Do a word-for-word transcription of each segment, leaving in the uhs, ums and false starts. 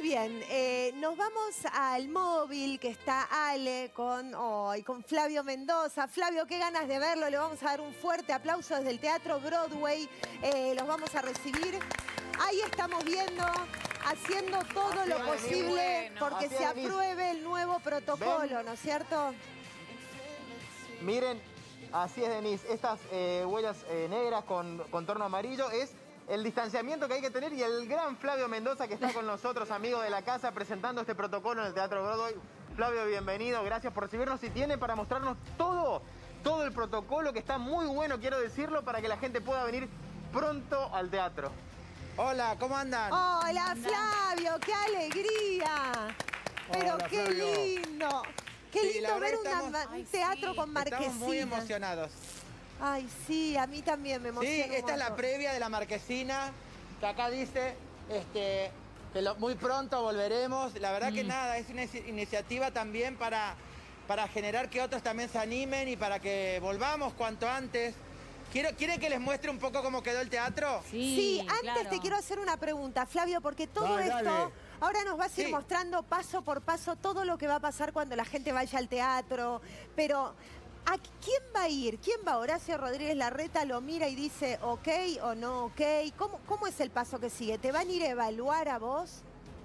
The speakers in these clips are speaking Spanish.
bien, eh, nos vamos al móvil que está Ale con, oh, y con Flavio Mendoza. Flavio, qué ganas de verlo, le vamos a dar un fuerte aplauso desde el Teatro Broadway. Eh, los vamos a recibir. Ahí estamos viendo, haciendo todo Así lo es, posible bueno. porque Así se es, apruebe el nuevo protocolo, ¿ven? ¿no es cierto? Miren, así es, Denise. Estas eh, huellas eh, negras con contorno amarillo es el distanciamiento que hay que tener y el gran Flavio Mendoza que está con nosotros, amigo de la casa, presentando este protocolo en el Teatro Broadway. Flavio, bienvenido, gracias por recibirnos. Y tiene para mostrarnos todo, todo el protocolo que está muy bueno, quiero decirlo, para que la gente pueda venir pronto al teatro. Hola, ¿cómo andan? Hola, Flavio, qué alegría. Pero Hola, qué Flavio. lindo. Qué Sí, lindo la verdad ver una- estamos- un teatro sí. con marquesina. Estamos muy emocionados. Ay, sí, a mí también me Sí, emociona un esta es la montón. previa de la marquesina, que acá dice este, que lo- muy pronto volveremos. La verdad que nada, es una inici- iniciativa también para, para generar que otros también se animen y para que volvamos cuanto antes. Quiero, ¿Quieren que les muestre un poco cómo quedó el teatro? Sí, Sí, antes claro. te quiero hacer una pregunta, Flavio, porque todo Dale, esto, dale. ahora nos vas a ir Sí. mostrando paso por paso todo lo que va a pasar cuando la gente vaya al teatro, pero ¿a quién va a ir? ¿Quién va? Horacio Rodríguez Larreta lo mira y dice ok o no ok. ¿Cómo, cómo es el paso que sigue? ¿Te van a ir a evaluar a vos?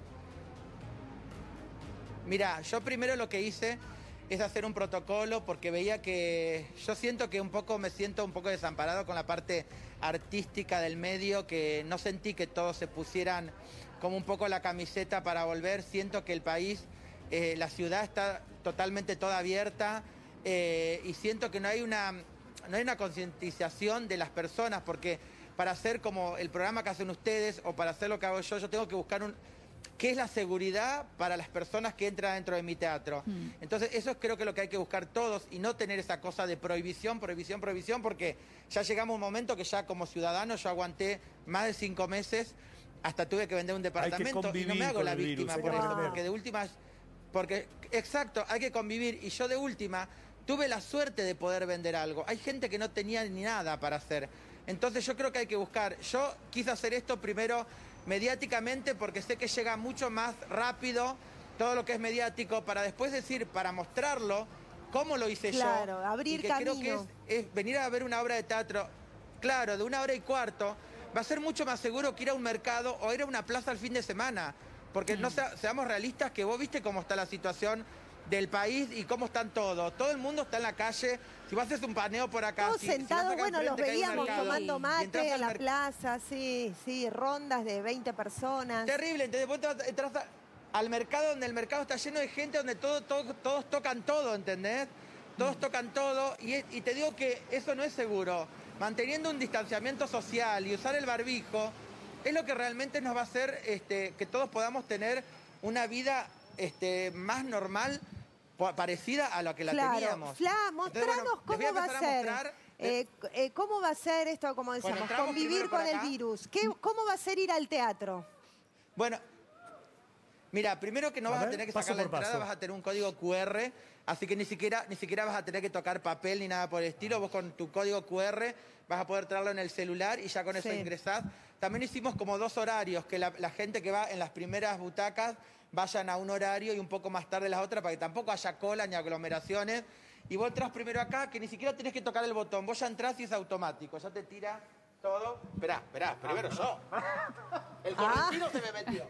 Mira, yo primero lo que hice es hacer un protocolo porque veía que yo siento que un poco me siento un poco desamparado con la parte artística del medio, que no sentí que todos se pusieran como un poco la camiseta para volver. Siento que el país, eh, la ciudad está totalmente toda abierta eh, y siento que no hay una, no hay una concientización de las personas, porque para hacer como el programa que hacen ustedes o para hacer lo que hago yo, yo tengo que buscar un... ¿Qué es la seguridad para las personas que entran dentro de mi teatro? Mm. Entonces, eso es creo que lo que hay que buscar todos y no tener esa cosa de prohibición, prohibición, prohibición, porque ya llegamos a un momento que ya como ciudadano yo aguanté más de cinco meses, hasta tuve que vender un departamento y no me hago la víctima por eso, porque de última... Porque, exacto, hay que convivir y yo de última tuve la suerte de poder vender algo. Hay gente que no tenía ni nada para hacer. Entonces yo creo que hay que buscar. Yo quise hacer esto primero mediáticamente porque sé que llega mucho más rápido todo lo que es mediático para después decir, para mostrarlo, cómo lo hice yo. Claro, abrir y que camino. creo que es, es venir a ver una obra de teatro, claro, de una hora y cuarto, va a ser mucho más seguro que ir a un mercado o ir a una plaza el fin de semana. Porque no sea- seamos realistas, que vos viste cómo está la situación del país y cómo están todos. Todo el mundo está en la calle. Si vos haces un paneo por acá... Todos si- si vas sentados, acá bueno, los enfrente que hay un veíamos mercado, tomando y entras mate al en la merc- plaza, sí, sí, rondas de veinte personas. Terrible, entonces vos entras, entras a- al mercado donde el mercado está lleno de gente, donde todo, todo- todos tocan todo, ¿entendés? Todos tocan todo y, es- y te digo que eso no es seguro. Manteniendo un distanciamiento social y usar el barbijo es lo que realmente nos va a hacer este, que todos podamos tener una vida este, más normal, pa- parecida a la que la Claro. teníamos. Fla, Entonces, mostranos bueno, les voy cómo va a empezar ser. mostrar- eh, eh, ¿Cómo va a ser esto, como decíamos, entramos convivir primero por con el acá. virus? ¿Qué, ¿Cómo va a ser ir al teatro? Bueno, mira, primero que no A vas a ver, tener que paso sacar la por entrada, paso. vas a tener un código cu erre, así que ni siquiera, ni siquiera vas a tener que tocar papel ni nada por el estilo. Vos con tu código cu erre vas a poder traerlo en el celular y ya con eso Sí. ingresás. También hicimos como dos horarios, que la, la gente que va en las primeras butacas vayan a un horario y un poco más tarde las otras, para que tampoco haya cola ni aglomeraciones. Y vos entras primero acá, que ni siquiera tenés que tocar el botón. Vos ya entrás y es automático, ya te tira todo. Esperá, esperá, primero yo. El correntino se me metió.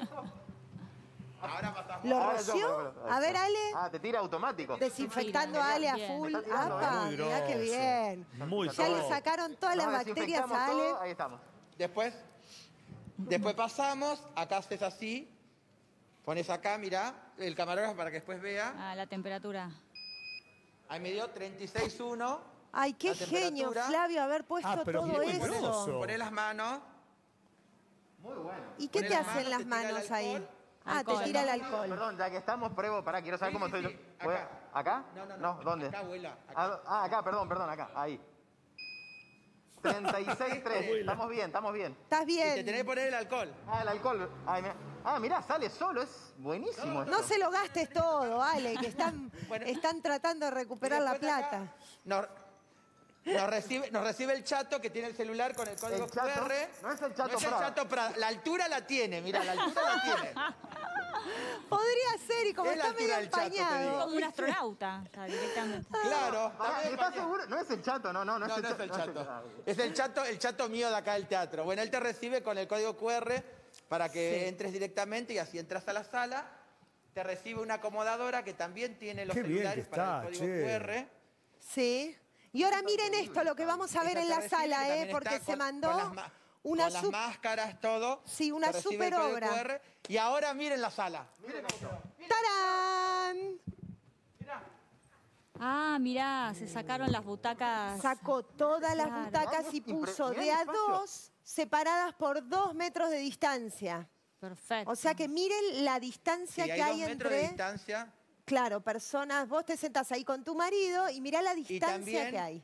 Ahora pasamos. ¿Lo Ahora yo, roció? pero- pero- A ver, Ale. Ah, te tira automático. Desinfectando a Ale a Bien. full. Me está tirando, ¡Apa! Muy Mirá qué grosso. bien. Muy Ya le top. sacaron todas Nos las bacterias desinfectamos a Ale. todo, ahí estamos. Después, después pasamos, acá haces así, pones acá, mirá, el camarógrafo para que después vea. Ah, la temperatura. Ahí me dio treinta y seis punto uno. Ay, qué La genio, temperatura. Flavio, haber puesto Ah, pero todo muy eso. grosso. Pones las manos. ¿Y qué Poné te las hacen manos, las te tira el manos ahí? alcohol. Ah, Alcohol, te tira el ¿no? alcohol. Perdón, ya que estamos, pruebo, pará, quiero saber Sí, cómo sí, estoy. sí, Voy acá. a- ¿Acá? No, no, no. ¿dónde? Acá, abuela, acá. Ah, ah, acá, perdón, perdón, acá, ahí. treinta y seis tres, estamos bien, estamos bien. ¿Estás Y te tenés bien? que poner el alcohol. Ah, el alcohol. Ay, mirá. Ah, mirá, sale solo, es buenísimo esto. No se lo gastes todo, Ale, que están, Bueno. están tratando de recuperar Y la después acá plata. Nos, nos recibe, nos recibe el chato que tiene el celular con el código El chato, cu erre. no es el chato No es el Prada. chato Prada. La altura la tiene, mira, la altura la tiene. Podría ser, y como Es la está medio altura del Chato, te empañado. digo. Como un astronauta, o sea, directamente. Claro. Pará, también ¿estás porque- seguro? No es el Chato, no, no, no, No, es no el es el Chato. chato. Es el chato, el chato mío de acá del teatro. Bueno, él te recibe con el código cu erre para que Sí. entres directamente y así entras a la sala. Te recibe una acomodadora que también tiene los Qué bien celulares que para el está, código che. cu erre. Sí. Y ahora miren esto, lo que vamos a ver Esa en te la recibe, sala, que ¿eh? también Porque está se con- mandó con las ma- una con las sup- máscaras, todo. Sí, una Te recibe el super código obra. cu erre. Y ahora miren la sala. Miren esto. ¡Tarán! Ah, mirá, se sacaron las butacas. Sacó todas las Claro. butacas y Impre- puso mirá de el a espacio. dos separadas por dos metros de distancia. Perfecto. O sea que miren la distancia Sí, hay que dos hay metros de entre, distancia. claro, personas. Vos te sentás ahí con tu marido y mirá la distancia también- que hay.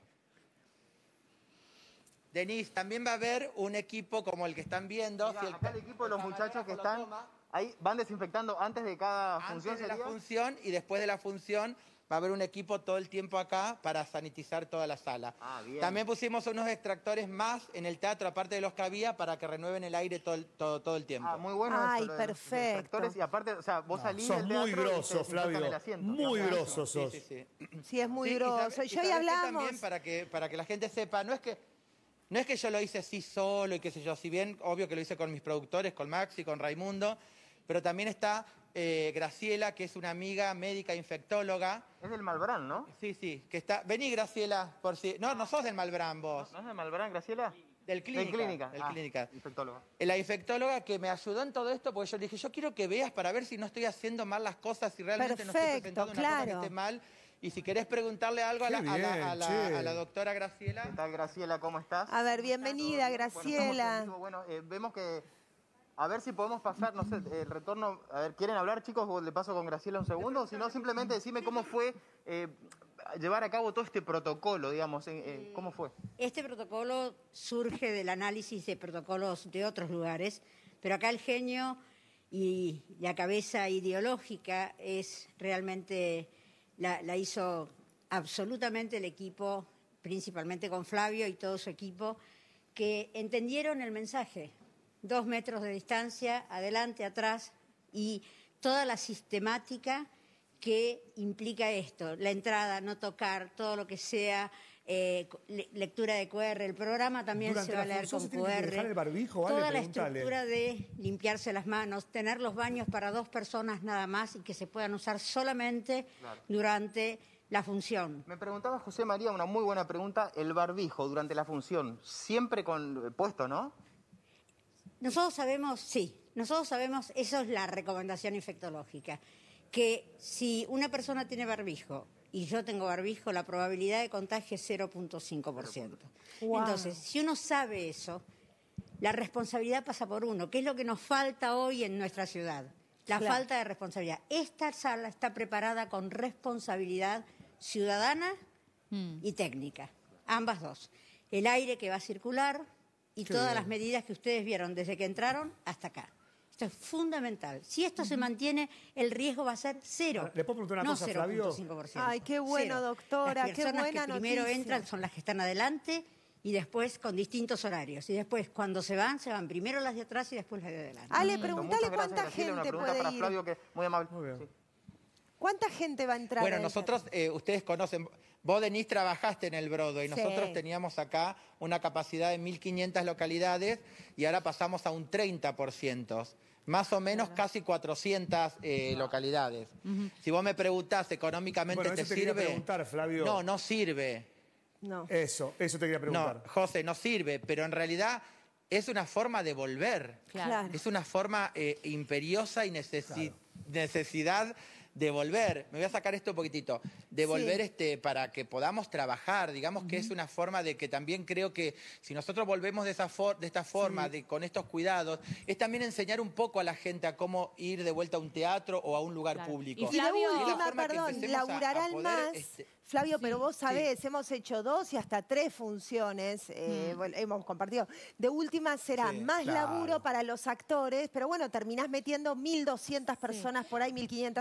Denise, también va a haber un equipo como el que están viendo. Mirá, Si el- acá el equipo de los el muchachos que camarógrafo lo están toma, ahí van desinfectando antes de cada función, antes de la ¿sería? función y después de la función va a haber un equipo todo el tiempo acá para sanitizar toda la sala. Ah, bien. También pusimos unos extractores más en el teatro, aparte de los que había, para que renueven el aire todo el, todo, todo el tiempo. Ah, muy bueno Ay, eso, lo de los perfecto. distractores. Y aparte, o sea, vos salís Sos del muy teatro y te grosso, desinfectan Flavio. el asiento. Muy Digamos. grosso sos. Sí, sí, sí. Sí, es muy Sí, y grosso. sabe- Y yo y hoy sabés que hablamos. también, para que, para que la gente sepa, no es que, no es que yo lo hice así solo y qué sé yo, si bien obvio que lo hice con mis productores, con Maxi, con Raimundo, pero también está eh, Graciela, que es una amiga médica infectóloga. Es del Malbrán, ¿no? Sí, sí, que está... Vení, Graciela, por si... No, no sos del Malbrán vos, ¿No es del Malbrán, Graciela? del Clínica. Del Clínica. Del Ah, Clínica. infectólogo. La infectóloga que me ayudó en todo esto, porque yo le dije, yo quiero que veas para ver si no estoy haciendo mal las cosas, si realmente no estoy Perfecto, presentando una cosa que claro. esté mal. Y si querés preguntarle algo a la, Qué a la- bien, a la- che. a la doctora Graciela. ¿Qué tal, Graciela? ¿Cómo estás? A ver, bienvenida, Bueno, estamos Graciela. en vivo. Bueno, eh, vemos que... A ver si podemos pasar, no sé, el retorno... A ver, ¿quieren hablar, chicos? O le paso con Graciela un segundo. Si no, simplemente decime cómo fue eh, llevar a cabo todo este protocolo, digamos. eh, eh, ¿Cómo fue? Este protocolo surge del análisis de protocolos de otros lugares, pero acá el genio y la cabeza ideológica es realmente, la, la hizo absolutamente el equipo, principalmente con Flavio y todo su equipo, que entendieron el mensaje. Dos metros de distancia, adelante, atrás, y toda la sistemática que implica esto, la entrada, no tocar, todo lo que sea, eh, le- lectura de cu erre, el programa también Durante se va a la leer función con se tiene cu que erre. dejar el barbijo, ¿vale? Toda la Pregúntale. estructura de limpiarse las manos, tener los baños para dos personas nada más y que se puedan usar solamente Claro. durante la función. Me preguntaba José María, una muy buena pregunta, el barbijo durante la función, siempre con eh, puesto, ¿no? Nosotros sabemos, sí, nosotros sabemos, eso es la recomendación infectológica, que si una persona tiene barbijo y yo tengo barbijo, la probabilidad de contagio es cero punto cinco por ciento. Wow. Entonces, si uno sabe eso, la responsabilidad pasa por uno, que es lo que nos falta hoy en nuestra ciudad, la Claro. falta de responsabilidad. Esta sala está preparada con responsabilidad ciudadana Mm. y técnica, ambas dos. El aire que va a circular y Qué todas bien. las medidas que ustedes vieron desde que entraron hasta acá. Esto es fundamental. Si esto se mantiene, el riesgo va a ser cero. ¿Le puedo preguntar una no cosa, cero Flavio? punto cinco por ciento. Ay, qué bueno, Cero. doctora, Las qué personas buena que primero noticia. entran son las que están adelante y después con distintos horarios. Y después, cuando se van, se van primero las de atrás y después las de adelante. Ale, Perfecto, preguntale muchas gracias, cuánta Graciela. Una gente pregunta para puede ir. Flavio, que muy amable. Muy bien. Sí. ¿Cuánta gente va a entrar? Bueno, al nosotros, eh, ustedes conocen, vos, Denise, trabajaste en el Broadway. Sí. Nosotros teníamos acá una capacidad de mil quinientas localidades y ahora pasamos a un treinta por ciento. Más o menos casi cuatrocientas eh, localidades. Si vos me preguntás, ¿económicamente Bueno, te eso te quería sirve? preguntar, Flavio. No, no sirve. No. Eso, eso te quería preguntar. No, José, no sirve, pero en realidad es una forma de volver. Claro. Claro. Es una forma eh, imperiosa y necesi- necesidad de volver. Me voy a sacar esto un poquitito. De Sí. volver este, para que podamos trabajar. Digamos que es una forma de que también creo que si nosotros volvemos de, esa for- de esta forma, de, con estos cuidados, es también enseñar un poco a la gente a cómo ir de vuelta a un teatro o a un lugar Claro. público. Y Y de Flavio- Es la última, forma que perdón, empecemos a- a laburarán poder, más. este, Flavio, pero vos sí. sabés, hemos hecho dos y hasta tres funciones, eh, bueno, hemos compartido. De última será Sí, más claro. laburo para los actores, pero bueno, terminás metiendo mil doscientas personas por ahí, mil quinientas en una noche.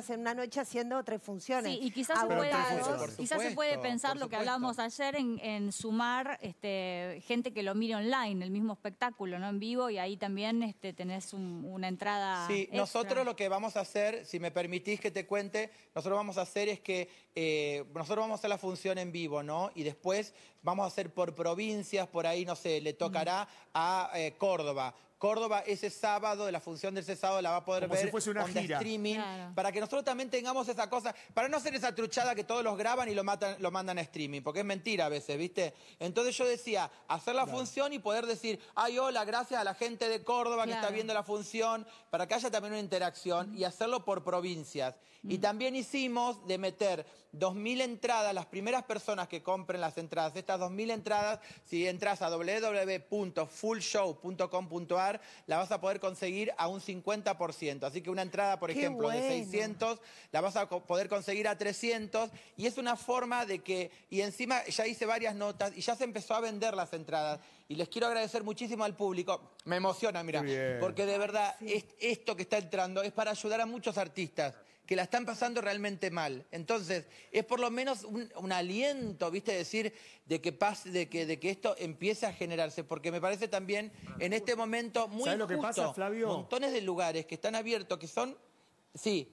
noche haciendo tres funciones. Sí, y quizás, se Agotados. puede, Pero por quizás se supuesto, puede pensar por lo que supuesto. hablábamos ayer en, en sumar este, gente que lo mire online, el mismo espectáculo, ¿no? En vivo, y ahí también este, tenés un- una entrada Sí, extra. nosotros lo que vamos a hacer, si me permitís que te cuente, nosotros vamos a hacer es que eh, nosotros vamos a hacer la función en vivo, ¿no? Y después vamos a hacer por provincias, por ahí, no sé, le tocará a eh, Córdoba. Córdoba ese sábado, la función de ese sábado la va a poder Como ver si fuese una on the gira. streaming, Claro. para que nosotros también tengamos esa cosa, para no hacer esa truchada que todos los graban y lo, matan, lo mandan a streaming, porque es mentira a veces, ¿viste? Entonces yo decía, hacer la función y poder decir, ay, hola, gracias a la gente de Córdoba que está Claro. viendo la función, para que haya también una interacción y hacerlo por provincias. Y también hicimos de meter dos mil entradas, las primeras personas que compren las entradas, estas dos mil entradas, si entras a w w w punto full show punto com punto a r, la vas a poder conseguir a un cincuenta por ciento. Así que una entrada, por Qué ejemplo, de bueno. seiscientos, la vas a co- poder conseguir a trescientos, y es una forma de que, y encima ya hice varias notas y ya se empezó a vender las entradas. Y les quiero agradecer muchísimo al público. Me emociona, mira, Qué bien. porque de verdad es- esto que está entrando es para ayudar a muchos artistas que la están pasando realmente mal. Entonces, es por lo menos un, un aliento, ¿viste? Decir de que pase, de que, de que esto empiece a generarse, porque me parece también en este momento muy ¿Sabes lo que injusto. pasa, Flavio? Montones de lugares que están abiertos, que son, sí,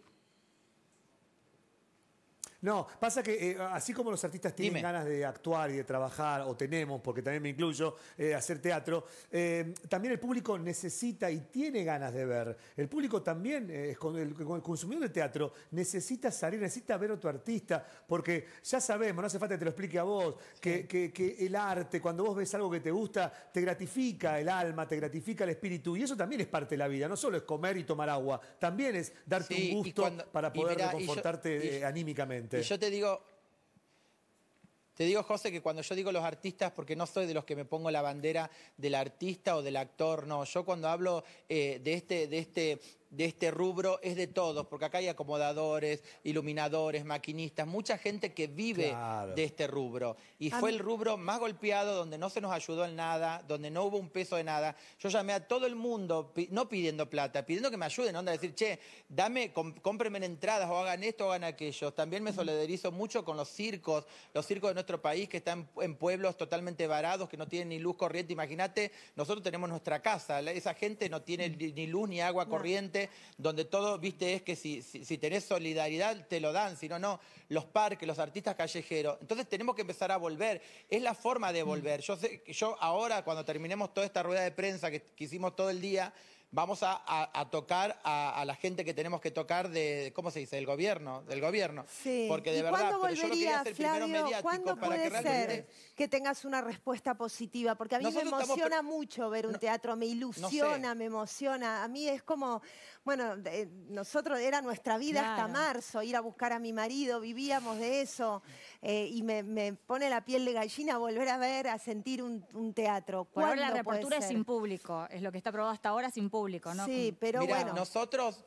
No, pasa que eh, así como los artistas tienen Dime. ganas de actuar y de trabajar, o tenemos, porque también me incluyo, eh, hacer teatro, eh, también el público necesita y tiene ganas de ver. El público también, eh, con el, con el consumidor de teatro, necesita salir, necesita ver a otro artista, porque ya sabemos, no hace falta que te lo explique a vos, que, que- que el arte, cuando vos ves algo que te gusta, te gratifica el alma, te gratifica el espíritu, y eso también es parte de la vida, no solo es comer y tomar agua, también es darte Sí, y un gusto cuando- para y poder mirá, y yo- reconfortarte y- eh, anímicamente. Y yo te digo, te digo, José, que cuando yo digo los artistas, porque no soy de los que me pongo la bandera del artista o del actor, no. Yo cuando hablo eh, de este, de este, de este rubro es de todos, porque acá hay acomodadores, iluminadores, maquinistas, mucha gente que vive Claro. de este rubro. Y A fue mí- el rubro más golpeado, donde no se nos ayudó en nada, donde no hubo un peso de nada. Yo llamé a todo el mundo, pi- no pidiendo plata, pidiendo que me ayuden, onda, decir, che, dame, com- cómprenme en entradas, o hagan esto, o hagan aquello. También me solidarizo mucho con los circos, los circos de nuestro país que están en pueblos totalmente varados, que no tienen ni luz corriente. Imagínate, nosotros tenemos nuestra casa, la- esa gente no tiene ni ni luz ni agua corriente, donde todo, viste, es que si, si, si tenés solidaridad te lo dan, si no, no. Los parques, los artistas callejeros. Entonces tenemos que empezar a volver. Es la forma de volver. Yo sé que yo ahora, cuando terminemos toda esta rueda de prensa que, que hicimos todo el día, vamos a, a- a tocar a, a la gente que tenemos que tocar de, ¿cómo se dice? Del gobierno, del gobierno. Sí. Porque de ¿Y verdad, cuándo pero yo lo quería volvería, hacer primero Flavio? mediático ¿Cuándo para puede que realmente... ser que tengas una respuesta positiva? Porque a mí Nosotros me estamos emociona pre- mucho ver un No- teatro, me ilusiona, sé. me emociona. A mí es como, bueno, de- nosotros era nuestra vida hasta Claro. marzo, ir a buscar a mi marido, vivíamos de eso, eh, y me, me pone la piel de gallina volver a ver, a sentir un, un teatro. Por ahora la ¿Cuándo puede reapertura es ser? sin público, es lo que está aprobado hasta ahora sin público, ¿no? Sí, Como- pero Mirá, bueno. nosotros...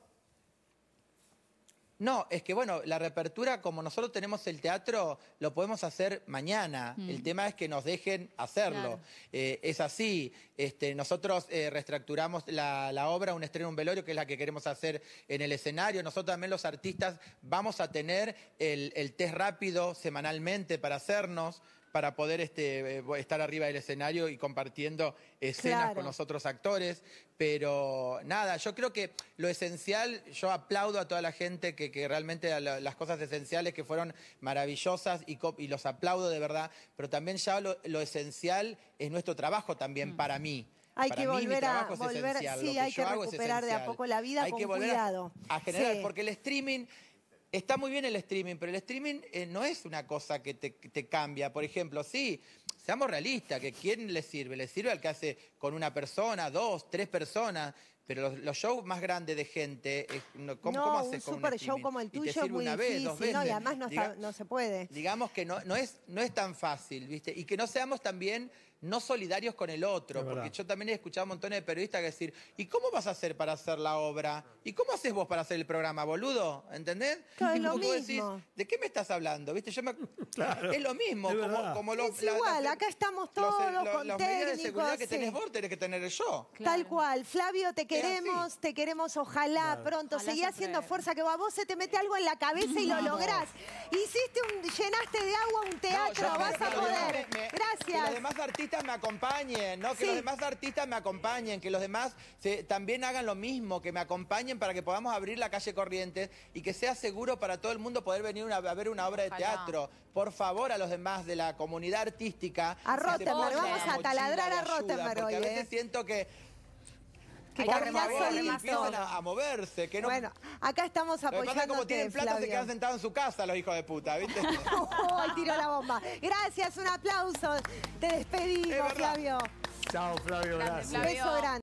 No, es que bueno, la reapertura, como nosotros tenemos el teatro, lo podemos hacer mañana. El tema es que nos dejen hacerlo. Claro. Eh, es así. Este, nosotros eh, reestructuramos la, la obra, un estreno, un velorio, que es la que queremos hacer en el escenario. Nosotros también los artistas vamos a tener el, el test rápido semanalmente para hacernos, para poder este, eh, estar arriba del escenario y compartiendo escenas Claro. con los otros actores. Pero nada, yo creo que lo esencial, yo aplaudo a toda la gente que, que realmente a la- las cosas esenciales que fueron maravillosas y, co- y los aplaudo de verdad, pero también ya lo, lo esencial es nuestro trabajo también para mí. Hay Para que mí, mi volver a- trabajo es volver- esencial. sí, Lo que hay yo que hago es recuperar de a esencial. poco la vida Hay con que volver a- cuidado. A, generar, Sí. porque el streaming... Está muy bien el streaming, pero el streaming eh, no es una cosa que te, que te cambia. Por ejemplo, sí, seamos realistas, que ¿quién le sirve? Le sirve al que hace con una persona, dos, tres personas, pero los, los shows más grandes de gente, eh, no, ¿cómo, no, cómo un haces con un super show streaming? como el Y te tuyo es sirve muy una vez, dos difícil, ¿no? Y veces. además no, Diga- está- no se puede. Digamos que no, no, es, no es tan fácil, ¿viste? Y que no seamos también no solidarios con el otro. Es Porque verdad. yo también he escuchado a montones de periodistas que decir, ¿y cómo vas a hacer para hacer la obra? ¿Y cómo haces vos para hacer el programa, boludo? ¿Entendés? Claro, es lo Como vos mismo. decís, ¿de qué me estás hablando? ¿Viste? Yo me... Claro, es lo mismo. es como, verdad. como los, Es igual, acá estamos todos con Las medidas de seguridad técnicos, que tenés sí. vos tenés que tener yo. Tal Claro. cual. Flavio, te así. queremos, te queremos, ojalá Claro. pronto. Ojalá Seguí se haciendo apruebe. fuerza, que a vos se te mete algo en la cabeza y lo lográs. Hiciste un, llenaste de agua un teatro, No, yo- vas a que los poder. demás me- me- Que Gracias. los demás artistas me acompañen, ¿no? Que Sí. los demás artistas me acompañen, que los demás se- también hagan lo mismo, que me acompañen para que podamos abrir la calle Corrientes y que sea seguro para todo el mundo poder venir una- a ver una obra de Ojalá. teatro. Por favor, a los demás de la comunidad artística. A que se Rottenberg, pongan vamos la a mochila taladrar de a ayuda, Rottenberg porque a hoy, veces ¿eh? siento que, Que Hay que por caminás remar favor, solito. empiezan a, a moverse. Que no, Bueno, acá estamos lo que pasa es que como apoyándote, tienen plata, se Flavio. quedan sentados en su casa los hijos de puta, ¿viste? Ay, tiró la bomba. Gracias, un aplauso. Te Es despedimos, verdad. Flavio. Chao, Flavio, Grande, gracias. Un Flavio. beso grande.